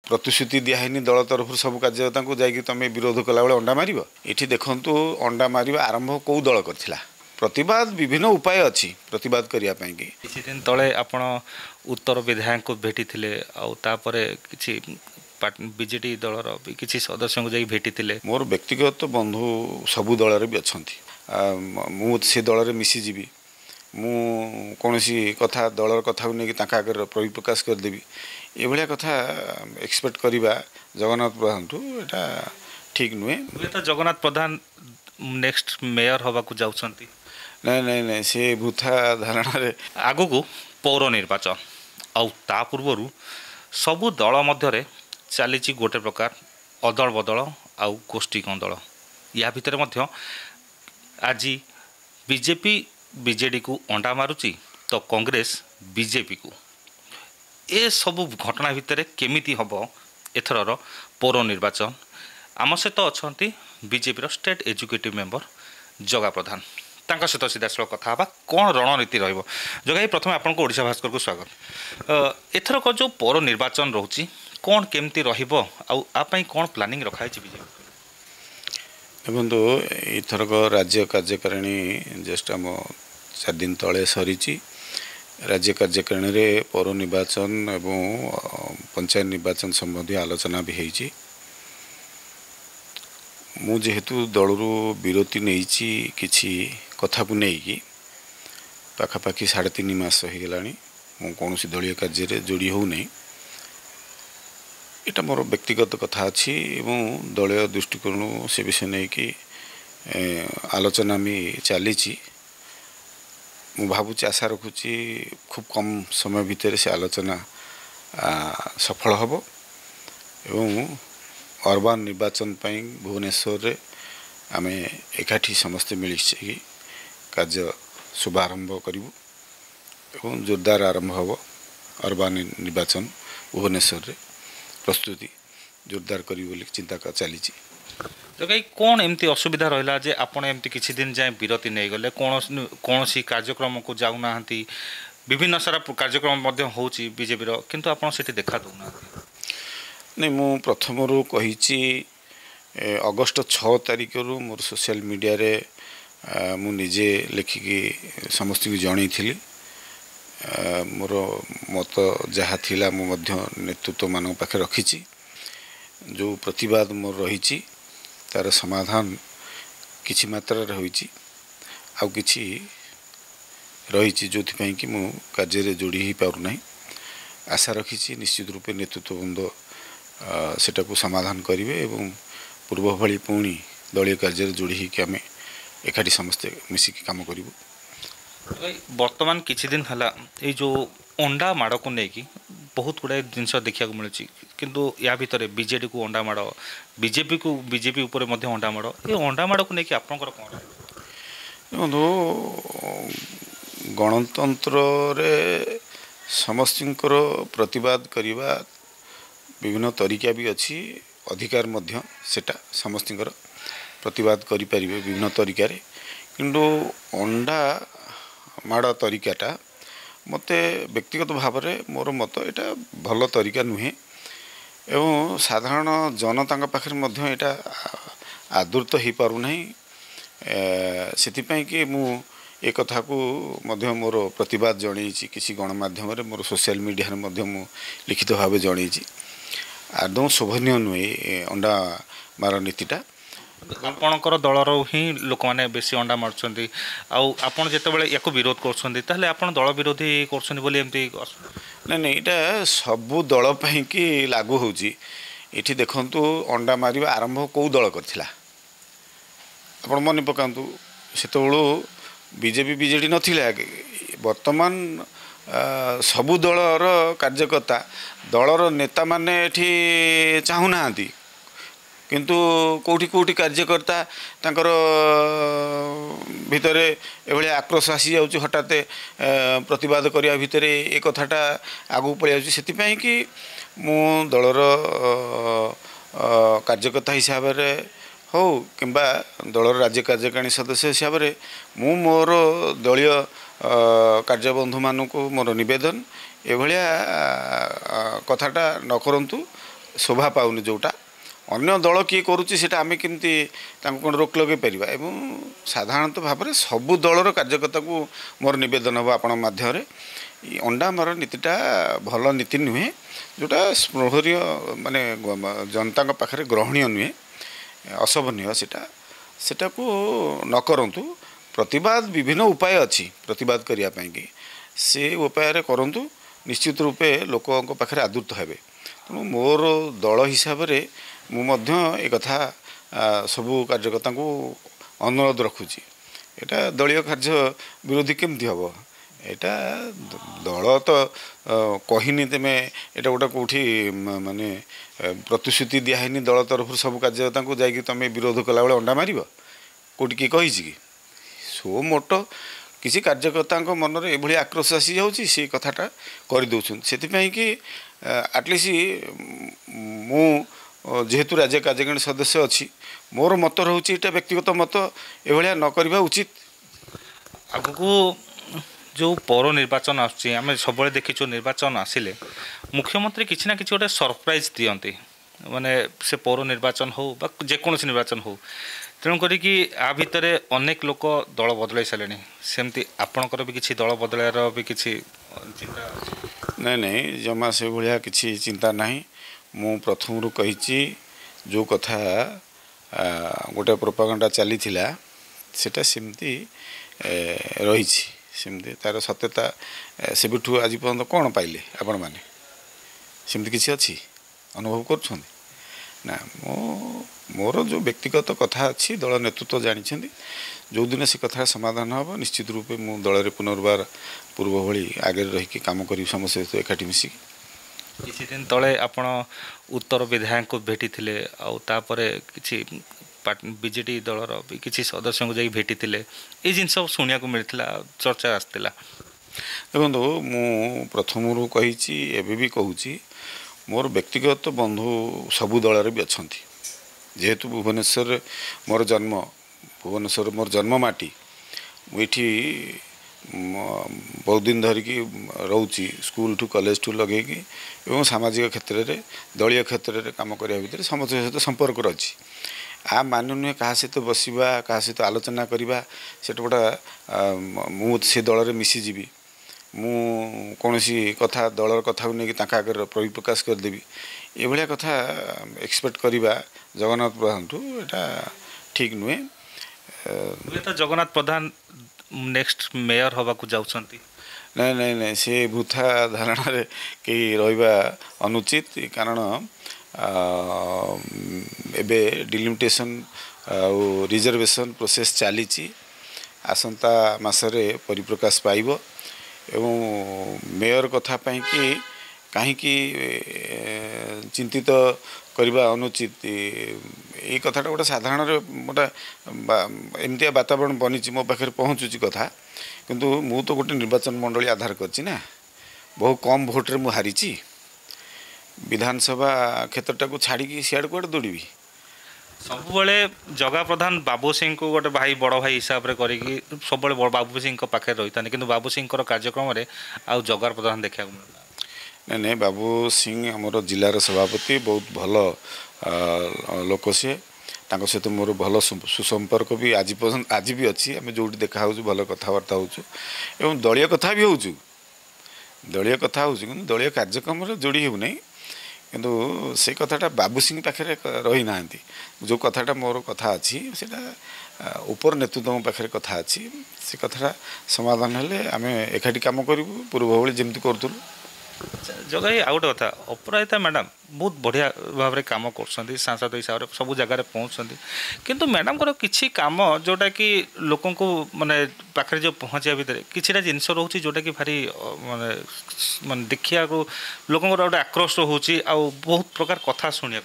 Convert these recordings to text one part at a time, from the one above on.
प्रतिश्रुति दिहैनी दल तरफ सब कार्यकर्ता को जाकि तुम विरोध कला बेले अंडा मार ये देखूँ अंडा मार आरंभ कौ दल करथिला प्रतिवाद विभिन्न उपाय अच्छी प्रतिवाद करने की किछि दिन तले आपण उत्तर विधायक को भेटी थिले आउ तापरे किछि बीजेडी दलर किछि सदस्य को जाई भेटी थिले मोर व्यक्तिगत बंधु सबु दल भी अच्छा मु से दल मिसीजी मु कौन कथा दलर कथा को लेकिन आगे परिप्रकाश करदेवी ये कथा एक्सपेक्ट करवा जगन्नाथ प्रधान ठू एटा ठीक नुहे तो जगन्नाथ प्रधान नेक्स्ट मेयर हवा को जाउछंती नहीं नहीं नहीं से भूथा धारणा रे आगु को पौर निर्वाचन आउ ता पूर्व सबु दल मध्य चली गोटे प्रकार अदल बदल आउ गोष्ठी कंदल या भितर मध्य आज बीजेपी बीजेडी को अंडा मारुची तो कांग्रेस बीजेपी को ए सबु घटना भितर केमिति हबो एथरर पौर निर्वाचन आम सहित अच्छा बीजेपी स्टेट एजुकेटिव मेंबर जगा प्रधान तांका सहित सीधा कथा हाँ कौन रणनीति रहिबो जगा प्रथम आपको ओडिशा भास्कर को स्वागत एथरक जो पौर निर्वाचन रोची कौन केमती रहिबो आउ आपाई कौन प्लानिंग रखाई बीजेपी देखो एथरक राज्य कार्यकारिणी जस्ट आम 4 दिन तले सरी राज्य कार्यकारिणी रे पौर निर्वाचन एवं पंचायत निर्वाचन संबंधी आलोचना भी होती मु जेहेतु दलरू विरति नहीं किसी कथा को लेकिन पाखापाखि 3.5 मास हो गला मु कौन दलीय कार्य जोड़ी हो नहीं इटा मोर व्यक्तिगत कथा अच्छी एवं दलीय दृष्टिकोण से विषय नहीं कि आलोचना में चली मु भावुची आशा रखुची खूब कम समय भितर से आलोचना सफल हम एवं अर्बान निर्वाचन पाई भुवनेश्वर रे आमे एकाठी समस्त मिली कार्य शुभारंभ करूँ एवं जोरदार आरंभ हम अर्बान निर्वाचन भुवनेश्वर रे प्रस्तुति जोरदार करी चिंता चली तो कहीं कौन एमती असुविधा रहा जे आपण एमती किछि दिन जाए विरति नहीं गले कौन सी कार्यक्रम को जाऊना विभिन्न सारा कार्यक्रम होची बीजेपी किंतु आपण सेठी देखा दउना नहीं मु प्रथम रू कही अगस्ट 6 तारिख रु मोर सोशल मीडिया रे मु निजे लिखिकी समस्त को जणी थी मोर मत जहाँ थिला मु मध्य नेतृत्व मान पाखे रखी जो प्रतिवाद मोर रही तार समाधान किछि मात्रा होईची आउ किछि रही जो कि मु कार्य जोड़ी ही पार नहीं आशा रखी निश्चित रूपे नेतृत्व बंद सेटा को समाधान करेंगे एवं पूर्व भली पुणी दलीय कार्य जोड़ी ही आम एकाठी समस्ते मिसिकी काम करूँ वर्तमान किछि दिन हला ये जो अंडा माड़ को लेकिन बहुत गुड़ाए जिनस देखा मिलूँ किंतु या भितर बीजेडी को अंडा माड़ बीजेपी उपर अंडा माड़ ये अंडा माड़ को लेकिन आपंकर कौन देखो गणतंत्र रे समस्तर प्रतिवाद करवा विभिन्न तरीका भी अच्छी अधिकार मध्य सेटा समस्तर प्रतिवाद करें विभिन्न तरीका किंतु अंडा माड़ तरीकाटा मते व्यक्तिगत भाव में मोर मत यहाँ भल तरीका नुहे एवं साधारण जनता पाखे यहाँ आदृत हो पारना से कि मु ए कथा को मध्य मोर प्रतिवाद जन किसी गणमाध्यम मोर सोशल मीडिया मु लिखित भाव जन आदौ शोभनीय नुहे अंडा मार नीतिटा आपणकर दलर ही लोक मैंने बेसी अंडा मार्च आपड़ जिते या विरोध कर दल विरोधी कर नहीं नहीं यहाँ सबू दल कि लागू होची इठी देखंतु अंडा मार आरंभ कौ दल करथिला आपण मन पकांतु सेतबेलू बीजेपी बीजेडी नथिला वर्तमान सबू दलर कार्यकर्ता दलर नेता माने एठी चाहुना किंतु कोठी कोठी कार्यकर्ता तांकर भितरे एभली आक्रोश आसी जाउची हठात प्रतिवाद करिया भितरे ए कथाटा आगु पळि जाउची सेति कि मु दलर कार्यकर्ता हिसाब रे हो किंबा दलर राज्य कार्यकारिणी सदस्य हिसाब रे मु मोर दलीय कार्यबंधु मानक मोर निवेदन एभलिया कथाटा न करंतु शोभा पाउनी जोटा अन्य दल किए करुच्ची सेटा आमे केमती तांको कोन रोक लगे परिबा एवं साधारणतः भाव में सबु दलर कार्यकर्ता को मोर निवेदन हम आपण माध्यम अंडा मार नीतिटा भल नीति नुहे जोटा स्पृहरीय माने जनता पाखे ग्रहणीय नुहे अशोभनीय सेटा को न करंतु प्रतिवाद विभिन्न उपाय अच्छी प्रतिवाद करने की से उपाय करंतु निश्चित रूपे लोकों पाखे आदृत हेबे तेणु मोर दल हिसाब से एक कथा सबू कार्यकर्ता को अनुरोध रखुची एटा दलीय कार्य विरोधी केमती हम यहाँ दल तो कहनी तेमे एटा गोटे कौटी माने प्रतिश्रुति दिहनी दल तरफ सब कार्यकर्ता को जाकि तुम विरोध कला बेले अंडा मार कौटी किए कही कि सो मोट किसी कार्यकर्ता मन में ये आक्रोश आसी जाऊँगी से कथाटा करदे से कि एटलिस्ट मु जेहेतु राज्य कार्यकारिणी सदस्य अच्छी मोर मत रोचे यहाँ व्यक्तिगत मत ये न करवा उचित आगु जो पौर निर्वाचन आम सब देखीचु निर्वाचन आसिले मुख्यमंत्री किसी ना कि गोटे सरप्राइज दियंती माने से पौर निर्वाचन हो बा जेकोसी निर्वाचन हो तेणुक आ भितर अनेक लोक दल बदल सारे सेमती आपणकर भी किसी दल बदलार भी किसी चिंता नहीं जमा से भाया किसी चिंता नहीं मु प्रथम रू कही जो कथा गोटे प्रोपागेंडा चली सेटा सेमती रही सेमती तार सत्यता से आज पर्यंत कौन पाइले आपण मैंने सेमती किसी अच्छी अनुभव कर ना मोर जो व्यक्तिगत कथा अच्छी दल नेतृत्व जानी जो दिन से कथा समाधान हम निश्चित रूपे मु दल पुनर्बार पूर्व भली आगे रही काम करी समस्त सहित एकाठी मिसिकी किछि दिन तले आपण उत्तर विधायक को भेटी थिले आउ तापरे किछि बीजेडी दलर भी किछि सदस्य को जाई भेटी थिले ए जिनस सुनिया को मिलथिला चर्चा आस्तिला देखो मु प्रथम रू कही एबे भी कहूची मोर व्यक्तिगत बंधु सबु दल भी अच्छा जेहेतु भुवनेश्वर मोर जन्म भुवनेश्वर मोर जन्म माटी मुठी बहुत दिन धरिकी रोची स्कूल टू कॉलेज टू लगे एवं सामाजिक क्षेत्र में दलीय क्षेत्र में कम करने भितर समस्त सहित संपर्क रही आ मान नुहे क्या सहित बसवा क्या सहित आलोचना करवा से गोटा मुझे दल में मिसीजी मु कौन सी कथा दलर कथा को लेकिन आगे परिप्रकाश करदेवी ये कथा एक्सपेक्ट करवा जगन्नाथ प्रधान ठू एटा ठीक नुहे तो जगन्नाथ प्रधान नेक्स्ट मेयर हवा को जाउछंती नहीं नहीं नहीं से भूथा धारणा रे कई रहिबा अनुचित कारण एबे डिलिमिटेशन और रिजर्वेशन प्रोसेस चली आसंता मासरे परिप्रकाश पाइबो एवं मेयर कथा पाई कि कहीं चिंतित करवा अनुचित ये कथाटा गोटे साधारण गोटे एमती वातावरण बनी मो पाखे पहुँचुची कथा किंतु मु तो गोटे निर्वाचन मंडली आधार करची ना बहुत कम भोट्रे मु हारी विधानसभा क्षेत्रटा को छाड़ी सियाड़ कुआड़े दौड़ी सब जगा प्रधान बाबू सिंह को गोटे भाई बड़ भाई हिसाब से करी सब बाबू सिंह पाखे रही था कि बाबू सिंह कार्यक्रम में आउ जगार प्रधान देखा मिलता नहीं नहीं बाबू सिंह आमर जिलार सभापति बहुत भल लोक सी सहित मोर भल सुसंपर्क भी आज भी अच्छी आम जो देखा भल कथबार्ता हो दलीय कथा भी हो दलीय कथा हो दलीय कार्यक्रम जोड़ी होना किंतु से कथाटा बाबू सिंह पाखे रही ना जो कथाटा मोर कथा अच्छी से ऊपर नेतृत्व पाखे कथा अच्छी से कथाटा समाधान हेले आम एकाठी काम करूँ पूर्व भाई जमी करूँ जगह आउ गोटे कथा अपराजिता मैडम बहुत बढ़िया भाव में कम कर सांसद हिसाब से सब जगह पहुँचती किंतु मैडम को किसी कम जोटा कि लोक माने पाखे जो पहुँचा भितर किसी जिनस रोचे जोटा कि भारी माने माने देखा लोक गोटे आक्रोश रोचे आउ बहुत प्रकार कथा शुणा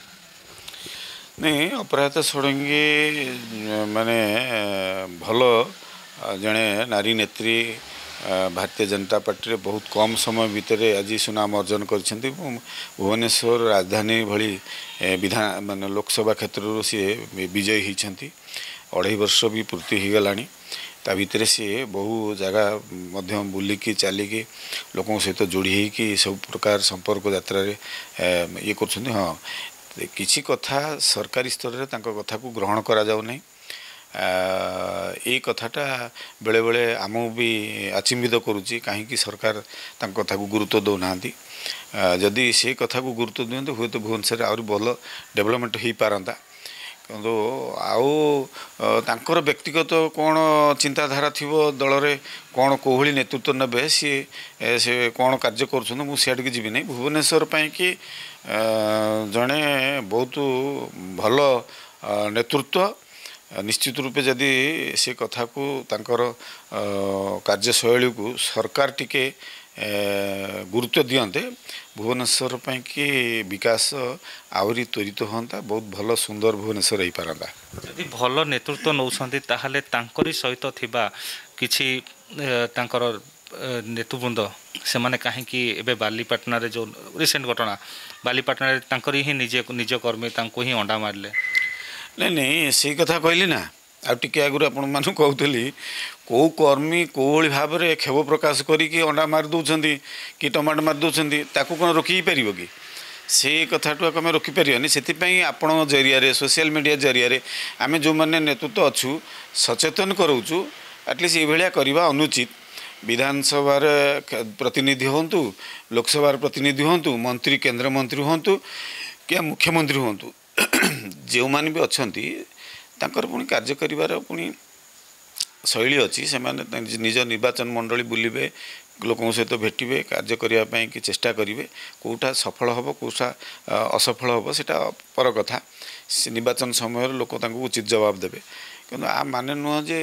नहीं अपराजिता षडंगी माने भल जड़े नारी नेत्री भारतीय जनता पार्टी रे बहुत कम समय भितर आज सुनाम अर्जन कर भुवनेश्वर राजधानी भली विधान मान लोकसभा क्षेत्र सी विजयी होती 2.5 वर्ष भी पूर्ति हो गलानी ତା ଭିତରେ ସିଏ ବହୁ ଜାଗା ମଧ୍ୟ ବୁଲିକି ଚାଲିକି ଲୋକଙ୍କ ସହିତ ଯୋଡ଼ି ହେଇକି ସବୁ ପ୍ରକାର ସମ୍ପର୍କ ଯାତ୍ରାରେ ଇଏ କରୁଛନ୍ତି। ହଁ, କିଛି କଥା ସରକାରୀ ସ୍ତରରେ ତାଙ୍କ କଥାକୁ ଗ୍ରହଣ କରାଯାଉ ନାହିଁ। ଏଇ କଥାଟା ବେଳେବେଳେ ଆମକୁ ବି ଆଚିମ୍ବିତ କରୁଛି, କାହିଁକି ସରକାର ତାଙ୍କ କଥାକୁ ଗୁରୁତ୍ୱ ଦେଉନାହାନ୍ତି। ଯଦି ସେ କଥାକୁ ଗୁରୁତ୍ୱ ଦିଅନ୍ତେ ହୁଏତ ଭୁବନେଶ୍ୱରରେ ଆହୁରି ଭଲ ଡେଭଲପମେଣ୍ଟ ହେଇପାରନ୍ତା। କିନ୍ତୁ ଆଉ ତାଙ୍କର ବ୍ୟକ୍ତିଗତ କ'ଣ ଚିନ୍ତାଧାରା ଥିବ, ଦଳରେ କ'ଣ କୋଉଭଳି ନେତୃତ୍ୱ ନେବେ, ସେ କ'ଣ କାର୍ଯ୍ୟ କରୁଛନ୍ତି, ମୁଁ ସିଆଡ଼ିକି ଯିବି ନାହିଁ। ଭୁବନେଶ୍ୱର ପାଇଁକି ଜଣେ ବହୁତ ଭଲ ନେତୃତ୍ୱ, ନିଶ୍ଚିତ ରୂପେ ଯଦି ସେ କଥାକୁ ତାଙ୍କର କାର୍ଯ୍ୟଶୈଳୀକୁ ସରକାର ଟିକେ ଗୁରୁତ୍ୱ ଦିଅନ୍ତେ, ଭୁବନେଶ୍ୱର ପାଇଁକି ବିକାଶ ଆହୁରି ତ୍ୱରିତ ହୁଅନ୍ତା, ବହୁତ ଭଲ ସୁନ୍ଦର ଭୁବନେଶ୍ୱର ହେଇପାରନ୍ତା। ଯଦି ଭଲ ନେତୃତ୍ୱ ନେଉଛନ୍ତି ତାହେଲେ ତାଙ୍କରି ସହିତ ଥିବା କିଛି ତାଙ୍କର ନେତୃବୃନ୍ଦ ସେମାନେ କାହିଁକି ଏବେ ବାଲିପାଟଣାରେ ଯେଉଁ ରିସେଣ୍ଟ ଘଟଣା, ବାଲିପାଟଣାରେ ତାଙ୍କରି ହିଁ ନିଜ କର୍ମୀ ତାଙ୍କୁ ହିଁ ଅଣ୍ଡା ମାରିଲେ? ନାଇଁ, ସେଇ କଥା କହିଲି ନା, ଆଉ ଟିକେ ଆଗରୁ ଆପଣମାନଙ୍କୁ କହୁଥିଲି, କେଉଁ କର୍ମୀ କେଉଁଭଳି ଭାବରେ କ୍ଷୋଭ ପ୍ରକାଶ କରିକି ଅଣ୍ଡା ମାରି ଦେଉଛନ୍ତି କି ଟମାଟୋ ମାରି ଦେଉଛନ୍ତି, ତାକୁ କ'ଣ ରୋକି ହେଇପାରିବ କି? ସେଇ କଥାଠୁ ଆମେ ରୋକିପାରିବାନି। ସେଥିପାଇଁ ଆପଣଙ୍କ ଜରିଆରେ, ସୋସିଆଲ ମିଡ଼ିଆ ଜରିଆରେ ଆମେ ଯେଉଁମାନେ ନେତୃତ୍ୱ ଅଛୁ ସଚେତନ କରାଉଛୁ। ଆଟଲିଷ୍ଟ ଏଇଭଳିଆ କରିବା ଅନୁଚିତ। ବିଧାନସଭାରେ ପ୍ରତିନିଧି ହୁଅନ୍ତୁ, ଲୋକସଭାର ପ୍ରତିନିଧି ହୁଅନ୍ତୁ, ମନ୍ତ୍ରୀ କେନ୍ଦ୍ରମନ୍ତ୍ରୀ ହୁଅନ୍ତୁ କି ମୁଖ୍ୟମନ୍ତ୍ରୀ ହୁଅନ୍ତୁ, ଯେଉଁମାନେ ବି ଅଛନ୍ତି ତାଙ୍କର ପୁଣି କାର୍ଯ୍ୟ କରିବାର ପୁଣି ଶୈଳୀ ଅଛି। ସେମାନେ ନିଜ ନିର୍ବାଚନ ମଣ୍ଡଳୀ ବୁଲିବେ, ଲୋକଙ୍କ ସହିତ ଭେଟିବେ, କାର୍ଯ୍ୟ କରିବା ପାଇଁ କି ଚେଷ୍ଟା କରିବେ। କେଉଁଟା ସଫଳ ହେବ, କେଉଁଟା ଅସଫଳ ହେବ, ସେଇଟା ପର କଥା। ସେ ନିର୍ବାଚନ ସମୟରେ ଲୋକ ତାଙ୍କୁ ଉଚିତ ଜବାବ ଦେବେ। କିନ୍ତୁ ମାନେ ନୁହଁ ଯେ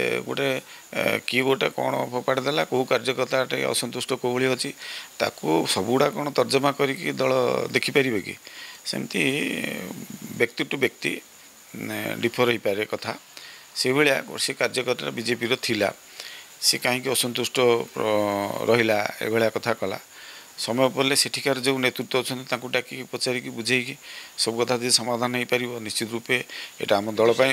କିଏ ଗୋଟେ କ'ଣ ଫୋପାଡ଼ି ଦେଲା, କେଉଁ କାର୍ଯ୍ୟକର୍ତ୍ତାଟେ ଅସନ୍ତୁଷ୍ଟ କେଉଁଭଳି ଅଛି, ତାକୁ ସବୁଗୁଡ଼ା କ'ଣ ତର୍ଜମା କରିକି ଦଳ ଦେଖିପାରିବେ କି? ସେମିତି ବ୍ୟକ୍ତି ଟୁ ବ୍ୟକ୍ତି ଡିଫର ହେଇପାରେ କଥା। ସେଇଭଳିଆ ସେ କାର୍ଯ୍ୟକର୍ତ୍ତା ବିଜେପିର ଥିଲା, ସେ କାହିଁକି ଅସନ୍ତୁଷ୍ଟ ରହିଲା, ଏଭଳିଆ କଥା କଲା। ସମୟ ପଡ଼ିଲେ ସେଠିକାର ଯେଉଁ ନେତୃତ୍ୱ ଅଛନ୍ତି ତାଙ୍କୁ ଡାକିକି ପଚାରିକି ବୁଝେଇକି ସବୁ କଥା ଯଦି ସମାଧାନ ହେଇପାରିବ, ନିଶ୍ଚିତ ରୂପେ ଏଇଟା ଆମ ଦଳ ପାଇଁ।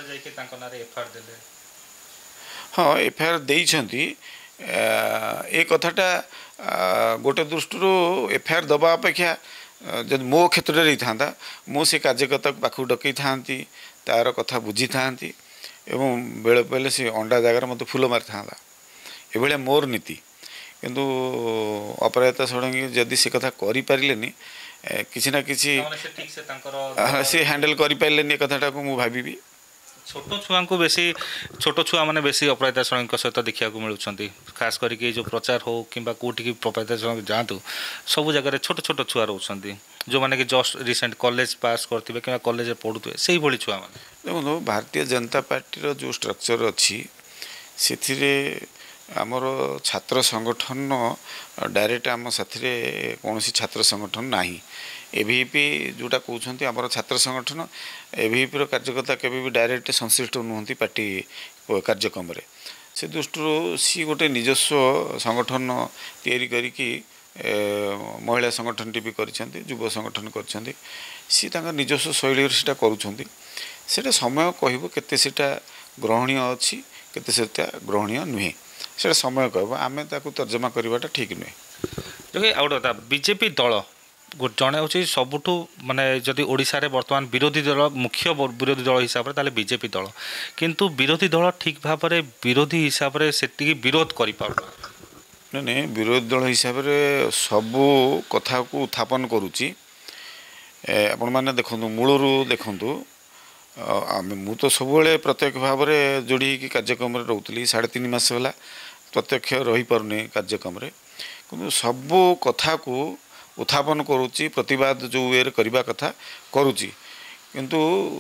ହଁ, ଏଫଆଇଆର ଦେଇଛନ୍ତି। ଏ କଥାଟା ଗୋଟେ ଦୃଷ୍ଟିରୁ ଏଫଆଇଆର ଦେବା ଅପେକ୍ଷା ଯଦି ମୋ କ୍ଷେତ୍ରରେ ହେଇଥାନ୍ତା, ମୁଁ ସେ କାର୍ଯ୍ୟକର୍ତ୍ତାକୁ ପାଖକୁ ଡକେଇଥାନ୍ତି, ତା'ର କଥା ବୁଝିଥାନ୍ତି ଏବଂ ବେଳେ ବେଳେ ସେ ଅଣ୍ଡା ଜାଗାରେ ମୋତେ ଫୁଲ ମାରିଥାନ୍ତା। ଏଭଳିଆ ମୋର ନୀତି। କିନ୍ତୁ ଅପରାଜିତା ଷଡ଼ଙ୍ଗୀ ଯଦି ସେ କଥା କରିପାରିଲେନି, କିଛି ନା କିଛି ସେ ହ୍ୟାଣ୍ଡେଲ୍ କରିପାରିଲେନି, ଏ କଥାଟାକୁ ମୁଁ ଭାବିବି। ଛୋଟ ଛୁଆମାନେ ବେଶୀ ଅପରାଜିତା ଷଡ଼ଙ୍ଗୀଙ୍କ ସହିତ ଦେଖିବାକୁ ମିଳୁଛନ୍ତି। ଖାସ୍ କରିକି ଯେଉଁ ପ୍ରଚାର ହେଉ କିମ୍ବା କେଉଁଠିକି ଅପରାଜିତା ଷଡ଼ଙ୍ଗୀ ଯାଆନ୍ତୁ, ସବୁ ଜାଗାରେ ଛୋଟ ଛୋଟ ଛୁଆ ରହୁଛନ୍ତି, ଯେଉଁମାନେ କି ଜଷ୍ଟ ରିସେଣ୍ଟ କଲେଜ ପାସ୍ କରିଥିବେ କିମ୍ବା କଲେଜରେ ପଢ଼ୁଥିବେ, ସେଇଭଳି ଛୁଆମାନେ। ଦେଖନ୍ତୁ, ଭାରତୀୟ ଜନତା ପାର୍ଟିର ଯେଉଁ ଷ୍ଟ୍ରକ୍ଚର ଅଛି, ସେଥିରେ ଆମର ଛାତ୍ର ସଂଗଠନ ଡାଇରେକ୍ଟ ଆମ ସାଥିରେ କୌଣସି ଛାତ୍ର ସଂଗଠନ ନାହିଁ। ଏଭିପି ଯେଉଁଟା କହୁଛନ୍ତି ଆମର ଛାତ୍ର ସଂଗଠନ, ଏଭିପିର କାର୍ଯ୍ୟକର୍ତ୍ତା କେବେ ବି ଡାଇରେକ୍ଟ ସଂଶ୍ଳିଷ୍ଟ ନୁହନ୍ତି ପାର୍ଟି କାର୍ଯ୍ୟକ୍ରମରେ। ସେ ଦୃଷ୍ଟିରୁ ସିଏ ଗୋଟେ ନିଜସ୍ୱ ସଂଗଠନ ତିଆରି କରିକି ମହିଳା ସଂଗଠନଟି ବି କରିଛନ୍ତି, ଯୁବ ସଂଗଠନ କରିଛନ୍ତି। ସିଏ ତାଙ୍କ ନିଜସ୍ୱ ଶୈଳୀରେ ସେଇଟା କରୁଛନ୍ତି। ସେଇଟା ସମୟ କହିବ କେତେ ସେଇଟା ଗ୍ରହଣୀୟ ଅଛି, କେତେ ସେଇଟା ଗ୍ରହଣୀୟ ନୁହେଁ, ସେଇଟା ସମୟ କହିବ। ଆମେ ତାକୁ ତର୍ଜମା କରିବାଟା ଠିକ୍ ନୁହେଁ। ଆଉ ଗୋଟେ କଥା, ବିଜେପି ଦଳ ଜଣେ ହେଉଛି ସବୁଠୁ ଯଦି ଓଡ଼ିଶାରେ ବର୍ତ୍ତମାନ ବିରୋଧୀ ଦଳ, ମୁଖ୍ୟ ବିରୋଧୀ ଦଳ ହିସାବରେ ତାହେଲେ ବିଜେପି ଦଳ। କିନ୍ତୁ ବିରୋଧୀ ଦଳ ଠିକ୍ ଭାବରେ ବିରୋଧୀ ହିସାବରେ ସେତିକି ବିରୋଧ କରିପାରୁନି। ନାଇଁ, ବିରୋଧୀ ଦଳ ହିସାବରେ ସବୁ କଥାକୁ ଉତ୍ଥାପନ କରୁଛି। ଆପଣମାନେ ଦେଖନ୍ତୁ, ମୂଳରୁ ଦେଖନ୍ତୁ, ମୁଁ ତ ସବୁବେଳେ ପ୍ରତ୍ୟକ୍ଷ ଭାବରେ ଯୋଡ଼ି ହେଇକି କାର୍ଯ୍ୟକ୍ରମରେ ରହୁଥିଲି। 3.5 ମାସ ହେଲା ପ୍ରତ୍ୟକ୍ଷ ରହିପାରୁନି କାର୍ଯ୍ୟକ୍ରମରେ, କିନ୍ତୁ ସବୁ କଥାକୁ ଉତ୍ଥାପନ କରୁଛି, ପ୍ରତିବାଦ ଯେଉଁ ଇଏରେ କରିବା କଥା କରୁଛି। କିନ୍ତୁ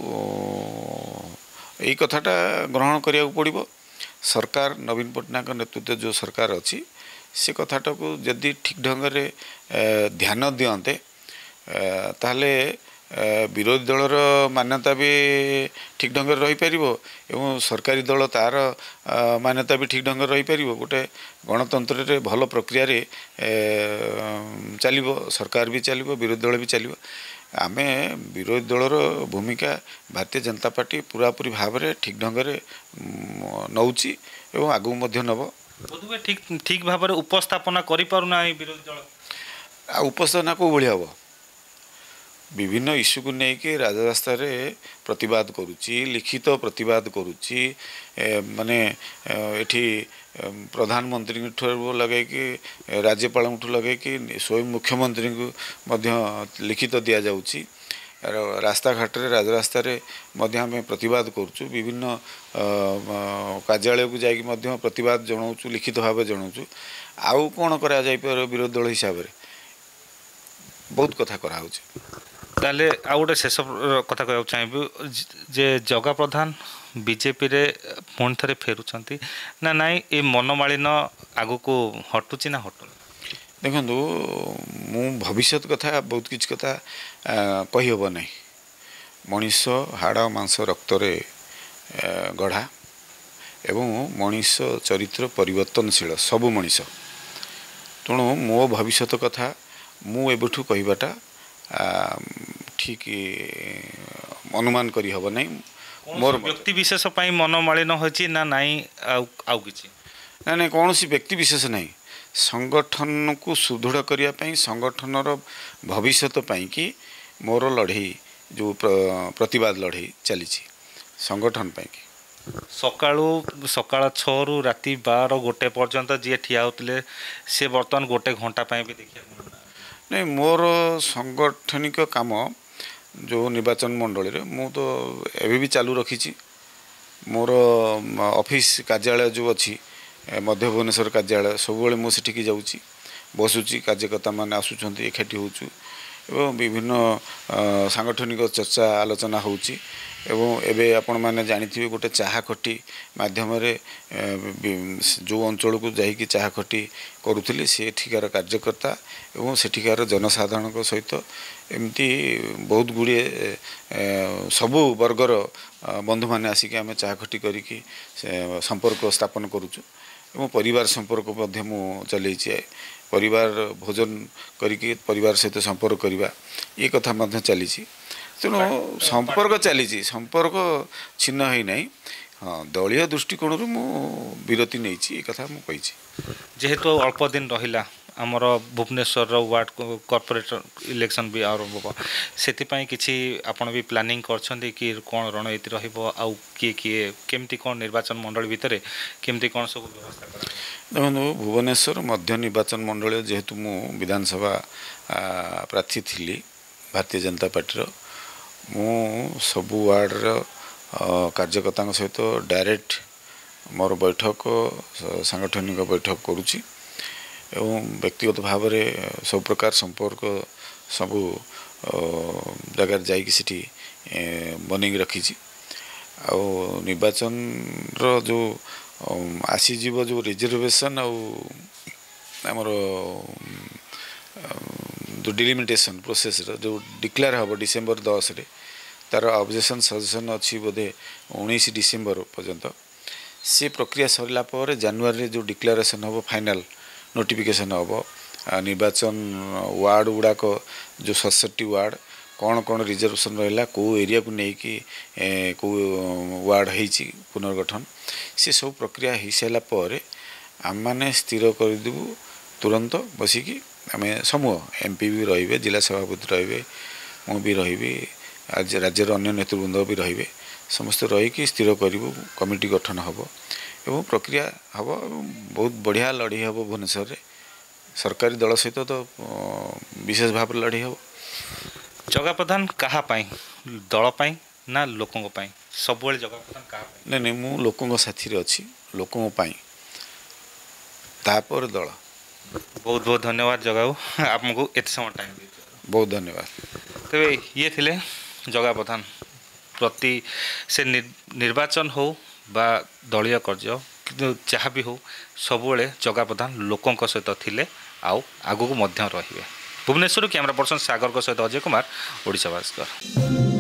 ଏଇ କଥାଟା ଗ୍ରହଣ କରିବାକୁ ପଡ଼ିବ। ସରକାର, ନବୀନ ପଟ୍ଟନାୟକ ନେତୃତ୍ୱ ଯେଉଁ ସରକାର ଅଛି, ସେ କଥାଟାକୁ ଯଦି ଠିକ୍ ଢଙ୍ଗରେ ଧ୍ୟାନ ଦିଅନ୍ତେ, ତାହେଲେ ବିରୋଧୀ ଦଳର ମାନ୍ୟତା ବି ଠିକ୍ ଢଙ୍ଗରେ ରହିପାରିବ ଏବଂ ସରକାରୀ ଦଳ ତା'ର ମାନ୍ୟତା ବି ଠିକ୍ ଢଙ୍ଗରେ ରହିପାରିବ। ଗୋଟେ ଗଣତନ୍ତ୍ରରେ ଭଲ ପ୍ରକ୍ରିୟାରେ ଚାଲିବ, ସରକାର ବି ଚାଲିବ, ବିରୋଧୀ ଦଳ ବି ଚାଲିବ। आमे विरोधी दलर भूमिका भारतीय जनता पार्टी पूरापूरी भाव में ठीक ढंग से नौची एवं आगू मध्य नब बोधुए ठीक ठीक भाव में उपस्थापना करि पारुना विरोधी दल उपस्थापना को भाई हम विभिन्न इश्यू को लेकिन राजरास्ता प्रतिवाद करुच्ची लिखित प्रतिवाद करुच्ची माने एठी प्रधानमंत्री ठू लगे कि राज्यपाल लगे कि स्वयं मुख्यमंत्री को मध्य लिखित दि जाऊँगी रास्ता घाट रे राजरास्ता आम प्रतिवाद करुचु विभिन्न कार्यालय को जाकि प्रतिवाद जनाऊँ लिखित भाव जनाऊँ आउ कौन करा विरोधी दल हिसाब से बहुत कथा कराऊ ताले आ गोटे शेष कथा कहूँ चाहिए जे जगा प्रधान बीजेपी रे पुणी थे फेरुंट ना नाई ये मनमालिन आगु को हटुची ना हटु देखु मु भविष्य कथा बहुत किसी कथा कहीहब ना मनीष हाड़ मांस रक्त गढ़ा एवं मनीष चरित्र परिवर्तनशील सबु मनीष तेणु मो भविष्य कथा मु एबठू कहबाटा ठीक अनुमान करी हब नहीं मोर व्यक्ति विशेष मनमालिन होची ना नाई आउ किछि ना ना कौन सी व्यक्ति विशेष नहीं संगठन को सुदृढ़ करने संगठनर भविष्यत कि मोर लड़े जो प्रतिवाद लड़े चली संगठन सकाळू सकाळ 6 रु राति 12 गोटे पर्यंत जी ठिया होते से बर्तमान गोटे घंटा भी देखिए नहीं मोर सांगठनिक काम जो निर्वाचन मंडल रे मु तो एवं भी चालू रखी मोर ऑफिस कार्यालय जो अच्छी मध्य भुवनेश्वर कार्यालय सब मुझे जाऊँगी बसुची कार्यकर्ता मैंने आसुँच एकाठी होचु एवं विभिन्न सांगठनिक चर्चा आलोचना होची एवं एबे आपण मैंने जानी गोटे चाहा खटी माध्यम जो अंचल को जाकि चाहा खटी करुली से एठिकार कार्यकर्ता एवं सेठिकार जनसाधारण सहित एमती बहुत गुड़े सबु वर्गर बंधु मैंने आसिक आम चाहा खटी करी संपर्क स्थापन करुचु एवं परिवार संपर्क चलई परिवार भोजन करिके परिवार सहित संपर्क करवा ये कथा चली तेणु संपर्क चली संपर्क छिन्न है नहीं हाँ दलीय दृष्टिकोण मु विरति नहीं कथा मुझे जेहेतु अल्प दिन रहा आमर भुवनेश्वर वार्ड कॉर्पोरेटर इलेक्शन भी आरंभ हो से किसी आपण भी प्लानिंग करछंती कि कौन रणनीति रहिबो आउ किए किए केमती कौन निर्वाचन मंडल भितर केमती कौन सब व्यवस्था करा देखो भुवनेश्वर मध्य निर्वाचन मंडल जेहेतु मु विधानसभा प्रार्थी थी भारतीय जनता पार्टी मु सबु वार्डर कार्यकर्ता सहित डायरेक्ट मोर बैठक सांगठनिक बैठक करुच्ची एवं व्यक्तिगत भाव में सब प्रकार संपर्क सबू जगार जाकि बन रखी निर्वाचन जो आसीजीव जो रिजर्वेशन आमर जो डिलिमिटेशन प्रोसेस जो डिक्लेयर हम डिसेम्बर 10 रे तार ऑब्जेक्शन सजेशन अच्छी बोधे 19 डिसेम्बर पर्यंत से प्रक्रिया सरला पर जनवरी जो डिक्लेरेशन हम फाइनल नोटिफिकेशन हम निर्वाचन वार्ड गुड़ाक जो 67 वार्ड कौन कौन रिजर्वेशन रहा कौ एरिया को लेकिन कौ वार्ड होती पुनर्गठन से सब प्रक्रिया हो सारापर आम मैंने स्थिर करदेबू तुरंत बसिकी आम समूह एमपी भी रे जिला सभापति रे मु भी रही आज राज्यर अन्य नेतृवृंद भी रे समस्ते रहीकि स्थिर करूँ कमिटी गठन हम एवं प्रक्रिया हम बहुत बढ़िया लड़ी हम भुवनेश्वर रे सरकारी दल सहित तो विशेष भाव लड़ी हम जगा प्रधान कहा दल ना लोकों सब जगा प्रधान कहा नहीं नहीं मु लोकों साथी अच्छी लोकों तापर दल बहुत बहुत धन्यवाद जगाऊ आपको एत समय टाइम बहुत धन्यवाद तेरे ये थिले जगा प्रधान प्रति से निर्वाचन हो बा दलीय कार्य जहाँ भी हो सबुले जगा प्रधान लोकों सहित थिले आउ आगू को मध्य रहिबे भुवनेश्वर कैमरा पर्सन सागर सहित अजय कुमार ओडिशा भास्कर।